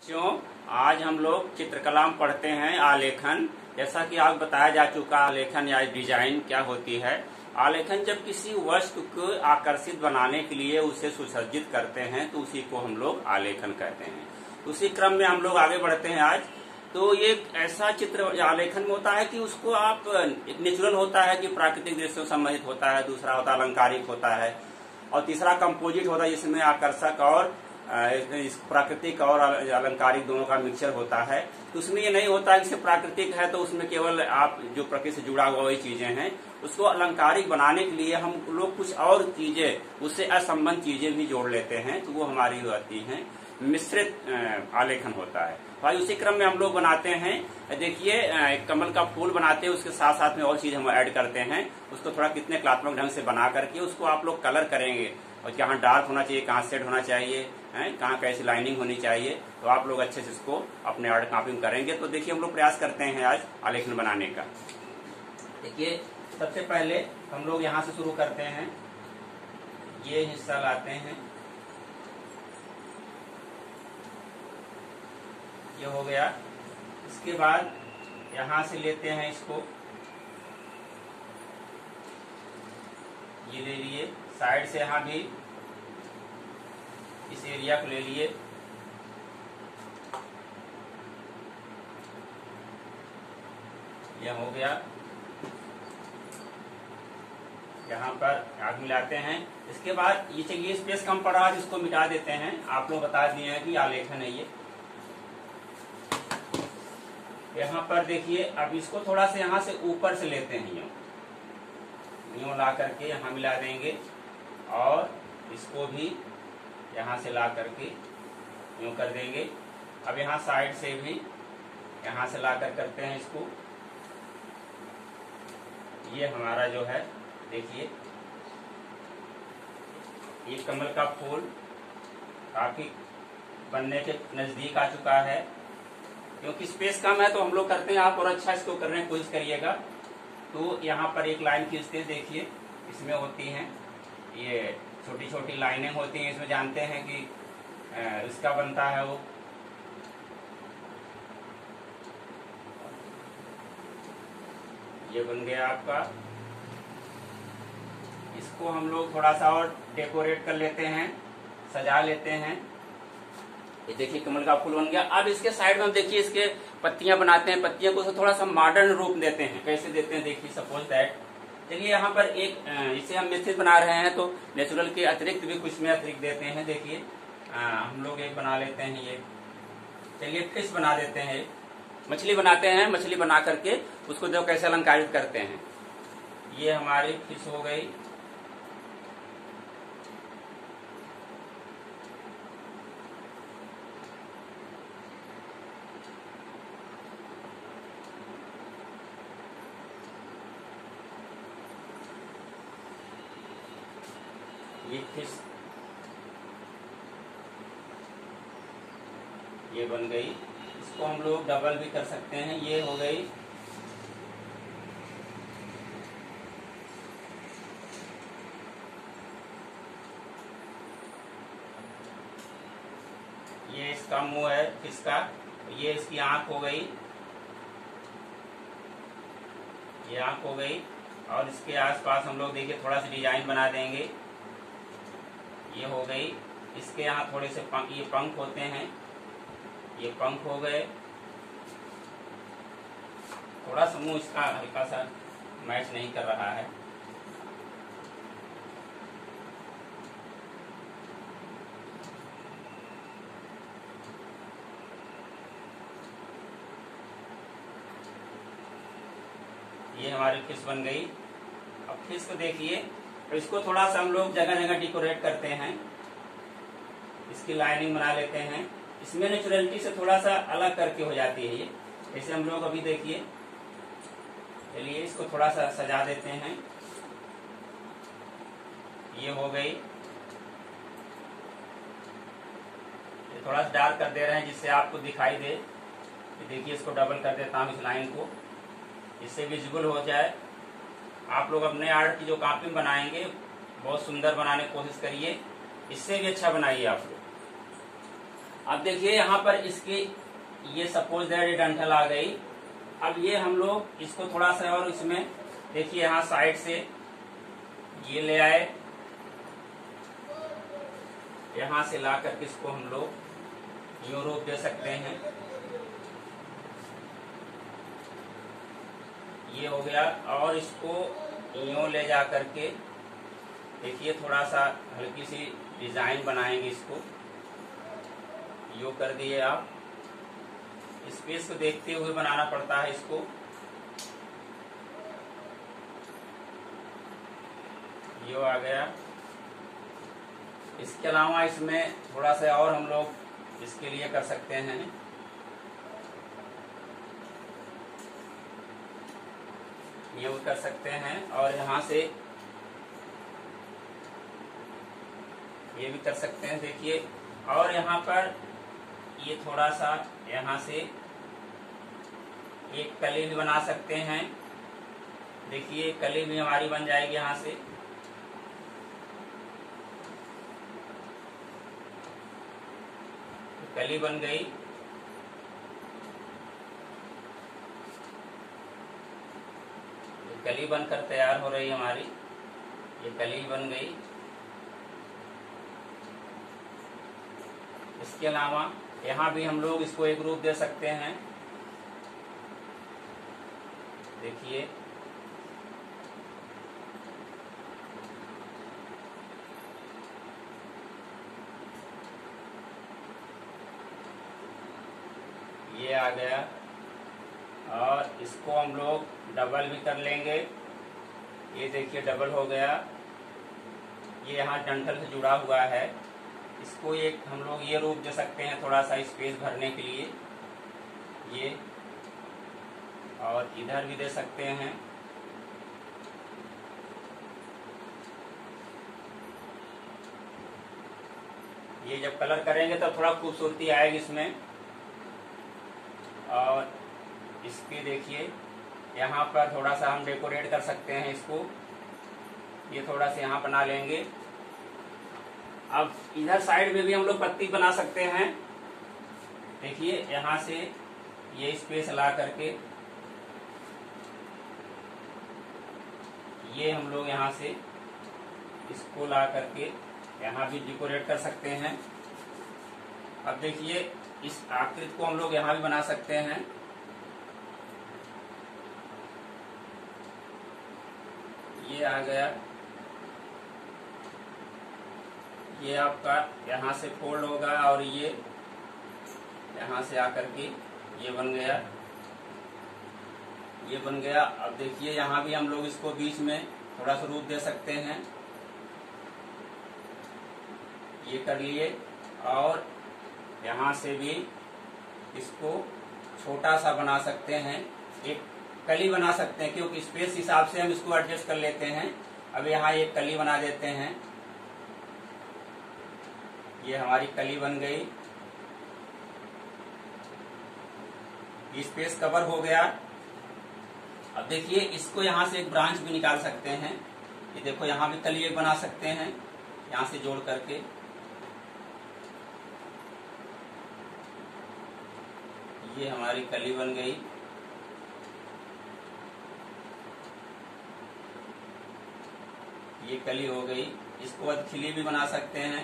बच्चों, आज हम लोग चित्रकला में पढ़ते हैं आलेखन। जैसा कि आपको बताया जा चुका, आलेखन या डिजाइन क्या होती है। आलेखन जब किसी वस्तु को आकर्षित बनाने के लिए उसे सुसज्जित करते हैं तो उसी को हम लोग आलेखन कहते हैं। उसी क्रम में हम लोग आगे बढ़ते हैं आज। तो ये ऐसा चित्र आलेखन में होता है कि उसको आप एक नेचुरल होता है कि प्राकृतिक दृश्य से संबंधित होता है, दूसरा होता है अलंकारिक होता है, और तीसरा कंपोजिट होता है जिसमें आकर्षक और प्राकृतिक और अलंकारिक दोनों का मिक्सचर होता है। तो उसमें ये नहीं होता है कि प्राकृतिक है तो उसमें केवल आप जो प्रकृति से जुड़ा हुआ वही चीजें हैं। उसको अलंकारिक बनाने के लिए हम लोग कुछ और चीजें, उससे असंबद्ध चीजें भी जोड़ लेते हैं, तो वो हमारी होती हैं मिश्रित आलेखन होता है। भाई उसी क्रम में हम लोग बनाते हैं। देखिए, कमल का फूल बनाते हैं, उसके साथ साथ में और चीज हम ऐड करते हैं। उसको थोड़ा कितने कलात्मक ढंग से बना करके उसको आप लोग कलर करेंगे, और कहाँ डार्क होना चाहिए, कहाँ सेड होना चाहिए, कहाँ कैसी लाइनिंग होनी चाहिए, तो आप लोग अच्छे से इसको अपने आर्ट कॉपी में करेंगे। तो देखिए, हम लोग प्रयास करते हैं आज आलेखन बनाने का। देखिए, सबसे पहले हम लोग यहाँ से शुरू करते हैं। ये हिस्सा लाते हैं, ये हो गया। इसके बाद यहाँ से लेते हैं इसको, ये ले लिए, साइड से यहाँ भी इस एरिया को ले लिए, यह हो गया। यहाँ पर आग मिलाते हैं। इसके बाद ये स्पेस कम पड़ रहा है, इसको मिटा देते हैं। आप लोग बता दिए हैं कि आलेखन है ये। यहाँ पर देखिए, अब इसको थोड़ा सा यहाँ से ऊपर से लेते हैं, यूं ला करके यहाँ मिला देंगे, और इसको भी यहाँ से ला करके यूं कर देंगे। अब यहाँ साइड से भी यहाँ से ला कर करते हैं इसको। ये हमारा जो है, देखिए, ये कमल का फूल काफी बनने के नजदीक आ चुका है। क्योंकि स्पेस कम है तो हम लोग करते हैं, आप और अच्छा इसको करने की कोशिश करिएगा। तो यहाँ पर एक लाइन खींचते हैं, देखिए इसमें होती हैं ये छोटी छोटी लाइनें होती हैं। इसमें जानते हैं कि इसका बनता है वो, ये बन गया आपका। इसको हम लोग थोड़ा सा और डेकोरेट कर लेते हैं, सजा लेते हैं। ये देखिए, कमल का फूल बन गया। अब इसके साइड में हम देखिए इसके पत्तियां बनाते हैं। पत्तियों को थोड़ा सा मॉडर्न रूप देते हैं। कैसे देते हैं, देखिए, सपोज दैट, चलिए यहाँ पर एक इसे हम मिश्रित बना रहे हैं तो नेचुरल के अतिरिक्त भी कुछ में अतिरिक्त देते हैं। देखिए, हम लोग एक बना लेते हैं, ये चलिए फिश बना देते हैं, मछली बनाते हैं। मछली बना करके उसको जो कैसे अलंकारित करते हैं, ये हमारी फिश हो गई। ये फिश ये बन गई। इसको हम लोग डबल भी कर सकते हैं, ये हो गई। ये इसका मुंह है फिश का, ये इसकी आंख हो गई, ये आंख हो गई। और इसके आसपास हम लोग देखिए थोड़ा सा डिजाइन बना देंगे, ये हो गई। इसके यहाँ थोड़े से ये पंख होते हैं, ये पंख हो गए। थोड़ा सा मुंह इसका हल्का सा मैच नहीं कर रहा है। ये हमारी फिश बन गई। अब फिश को देखिए, तो इसको थोड़ा सा हम लोग जगह जगह डेकोरेट करते हैं, इसकी लाइनिंग बना लेते हैं। इसमें नेचुरलिटी से थोड़ा सा अलग करके हो जाती है ये। जैसे हम लोग अभी देखिए, चलिए इसको थोड़ा सा सजा देते हैं, ये हो गई। ये थोड़ा सा डार्क कर दे रहे हैं जिससे आपको दिखाई दे। देखिए, इसको डबल कर देता हूँ इस लाइन को, इससे विजिबल हो जाए। आप लोग अपने आर्ट की जो कॉपी बनाएंगे बहुत सुंदर बनाने की कोशिश करिए, इससे भी अच्छा बनाइए आप लोग। अब देखिए यहाँ पर इसकी ये सपोज दैट ये डंठल आ गई। अब ये हम लोग इसको थोड़ा सा और इसमें देखिए यहाँ साइड से ये ले आए, यहाँ से ला करके इसको हम लोग यूं रोक दे सकते हैं। ये हो गया। और इसको यूं ले जा करके देखिए थोड़ा सा हल्की सी डिजाइन बनाएंगे। इसको यूं कर दिए आप। स्पेस को देखते हुए बनाना पड़ता है इसको। यो आ गया। इसके अलावा इसमें थोड़ा सा और हम लोग इसके लिए कर सकते हैं। ये कर सकते हैं और यहाँ से ये भी कर सकते हैं। देखिए और यहाँ पर ये थोड़ा सा यहाँ से एक कली भी बना सकते हैं। देखिए कली भी हमारी बन जाएगी। यहाँ से कली बन गई। कली बनकर तैयार हो रही है हमारी। ये कली बन गई। इसके अलावा यहाँ भी हम लोग इसको एक रूप दे सकते हैं। देखिए ये आ गया। और इसको हम लोग डबल भी कर लेंगे। ये देखिए डबल हो गया। ये यहाँ डंठल से जुड़ा हुआ है। इसको एक हम लोग ये रूप दे सकते हैं थोड़ा सा स्पेस भरने के लिए। ये और इधर भी दे सकते हैं। ये जब कलर करेंगे तो थोड़ा खूबसूरती आएगी इसमें। और इसके देखिए यहाँ पर थोड़ा सा हम डेकोरेट कर सकते हैं इसको। ये थोड़ा सा यहाँ बना लेंगे। अब इधर साइड में भी हम लोग पत्ती बना सकते हैं। देखिए यहाँ से ये स्पेस ला करके ये हम लोग यहाँ से इसको ला करके यहाँ भी डेकोरेट कर सकते हैं। अब देखिए इस आकृति को हम लोग यहाँ भी बना सकते हैं। ये आ गया। ये आपका यहाँ से फोल्ड होगा और ये यहाँ से आकर के ये बन गया। ये बन गया। अब देखिए यहाँ भी हम लोग इसको बीच में थोड़ा सा रूप दे सकते हैं। ये कर लिए। और यहाँ से भी इसको छोटा सा बना सकते हैं। एक कली बना सकते हैं क्योंकि स्पेस हिसाब से हम इसको एडजस्ट कर लेते हैं। अब यहाँ एक कली बना देते हैं। ये हमारी कली बन गई। ये स्पेस कवर हो गया। अब देखिए इसको यहाँ से एक ब्रांच भी निकाल सकते हैं। ये देखो यहाँ भी कली एक बना सकते हैं यहाँ से जोड़ करके। ये हमारी कली बन गई। ये कली हो गई। इसको बाद खिली भी बना सकते हैं।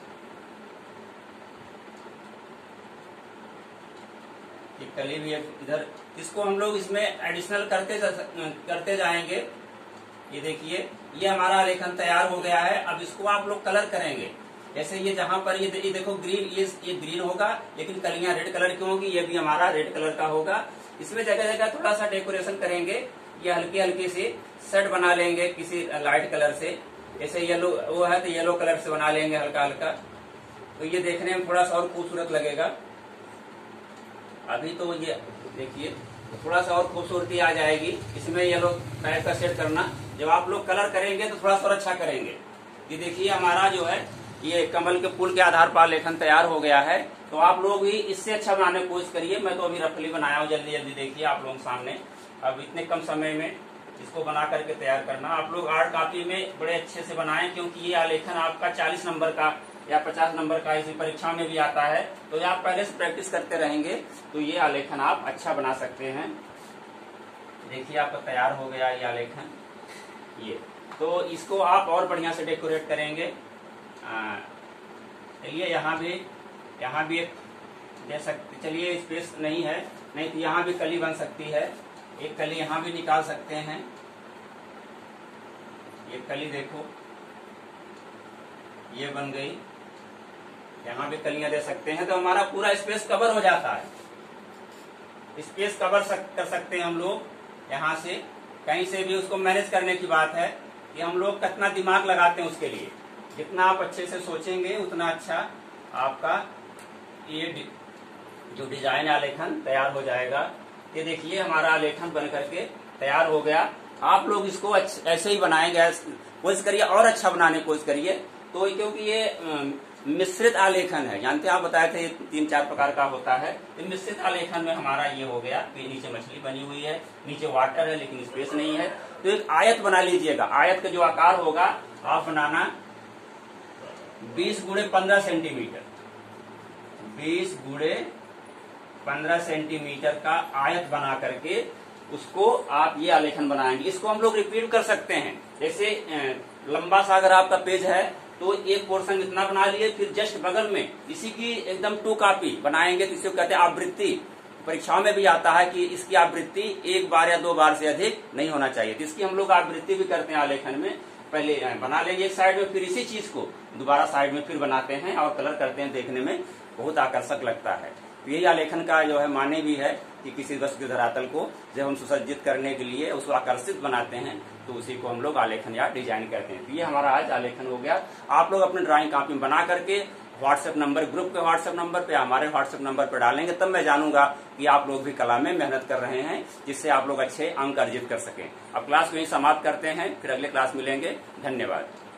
ये कली भी इधर। इसको हम लोग इसमें एडिशनल करते जाएंगे। ये देखिए ये हमारा आलेखन तैयार हो गया है। अब इसको आप लोग कलर करेंगे। जैसे ये जहां पर ये देखो ग्रीन, ये ग्रीन होगा लेकिन कलियां रेड कलर की होगी। ये भी हमारा रेड कलर का होगा। इसमें जगह जगह थोड़ा सा डेकोरेशन करेंगे। ये हल्की हल्की सी शर्ट बना लेंगे किसी लाइट कलर से। जैसे येलो वो है तो येलो कलर से बना लेंगे हल्का हल्का। तो ये देखने में थोड़ा सा और खूबसूरत लगेगा। अभी तो ये देखिए थोड़ा सा और खूबसूरती आ जाएगी। इसमें येलो टाइप का सेट करना। जब आप लोग कलर करेंगे तो थोड़ा सा और अच्छा करेंगे। ये देखिए हमारा जो है ये कमल के फूल के आधार पर लेखन तैयार हो गया है। तो आप लोग भी इससे अच्छा बनाने की कोशिश करिए। मैं तो अभी रफली बनाया हूँ। जल्दी जल्दी देखिए आप लोगों के सामने। अब इतने कम समय में इसको बना करके तैयार करना। आप लोग आर्ट कॉपी में बड़े अच्छे से बनाएं क्योंकि ये आलेखन आपका 40 नंबर का या 50 नंबर का इसी परीक्षा में भी आता है। तो ये आप पहले से प्रैक्टिस करते रहेंगे तो ये आलेखन आप अच्छा बना सकते हैं। देखिए आपका तैयार हो गया ये आलेखन। ये तो इसको आप और बढ़िया से डेकोरेट करेंगे। चलिए यहाँ भी एक दे सकते, चलिए स्पेस नहीं है, नहीं तो यहाँ भी कली बन सकती है। एक कली यहाँ भी निकाल सकते हैं। ये कली देखो ये बन गई, यहाँ भी कलियां दे सकते हैं। तो हमारा पूरा स्पेस कवर हो जाता है। स्पेस कवर कर सकते हैं हम लोग। यहाँ से कहीं से भी उसको मैनेज करने की बात है कि हम लोग कितना दिमाग लगाते हैं उसके लिए। जितना आप अच्छे से सोचेंगे उतना अच्छा आपका ये जो डिजाइन आलेखन तैयार हो जाएगा। ये देखिए हमारा आलेखन बन करके तैयार हो गया। आप लोग इसको ऐसे ही बनाएंगे, कोशिश करिए और अच्छा बनाने की कोशिश करिए। तो क्योंकि ये मिश्रित आलेखन है, जानते हैं आप बताए थे 3-4 प्रकार का होता है। तो मिश्रित आलेखन में हमारा ये हो गया कि नीचे मछली बनी हुई है, नीचे वाटर है लेकिन स्पेस नहीं है। तो एक आयत बना लीजिएगा। आयत का जो आकार होगा आप बनाना 20 × 15 सेंटीमीटर, 20 × 15 सेंटीमीटर का आयत बना करके उसको आप ये आलेखन बनाएंगे। इसको हम लोग रिपीट कर सकते हैं। जैसे लंबा सा अगर आपका पेज है तो एक पोर्शन इतना बना लिए, फिर जस्ट बगल में इसी की एकदम 2 कॉपी बनाएंगे। तो इसको कहते हैं आवृत्ति। परीक्षाओं में भी आता है कि इसकी आवृत्ति 1 बार या 2 बार से अधिक नहीं होना चाहिए। तो इसकी हम लोग आवृत्ति भी करते हैं आलेखन में। पहले बना लेंगे एक साइड में, फिर इसी चीज को दोबारा साइड में फिर बनाते हैं और कलर करते हैं। देखने में बहुत आकर्षक लगता है। तो यही आलेखन का जो है माने भी है कि किसी वस्तु के धरातल को जब हम सुसज्जित करने के लिए उसको आकर्षित बनाते हैं तो उसी को हम लोग आलेखन या डिजाइन कहते हैं। तो ये हमारा आज आलेखन हो गया। आप लोग अपने ड्राइंग कॉपी में बना करके व्हाट्सएप नंबर, ग्रुप के व्हाट्सएप नंबर पे, हमारे व्हाट्सएप नंबर पे डालेंगे, तब मैं जानूंगा कि आप लोग भी कला में मेहनत कर रहे हैं, जिससे आप लोग अच्छे अंक अर्जित कर सकें। अब क्लास को यही समाप्त करते हैं, फिर अगले क्लास मिलेंगे। धन्यवाद।